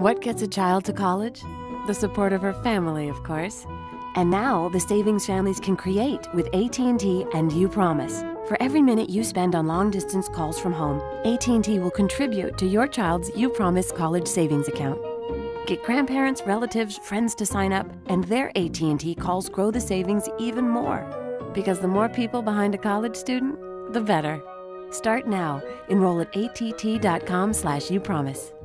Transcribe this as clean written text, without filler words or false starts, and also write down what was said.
What gets a child to college? The support of her family, of course. And now, the savings families can create with AT&T and You Promise. For every minute you spend on long-distance calls from home, AT&T will contribute to your child's You Promise college savings account. Get grandparents, relatives, friends to sign up, and their AT&T calls grow the savings even more. Because the more people behind a college student, the better. Start now. Enroll at att.com/youpromise.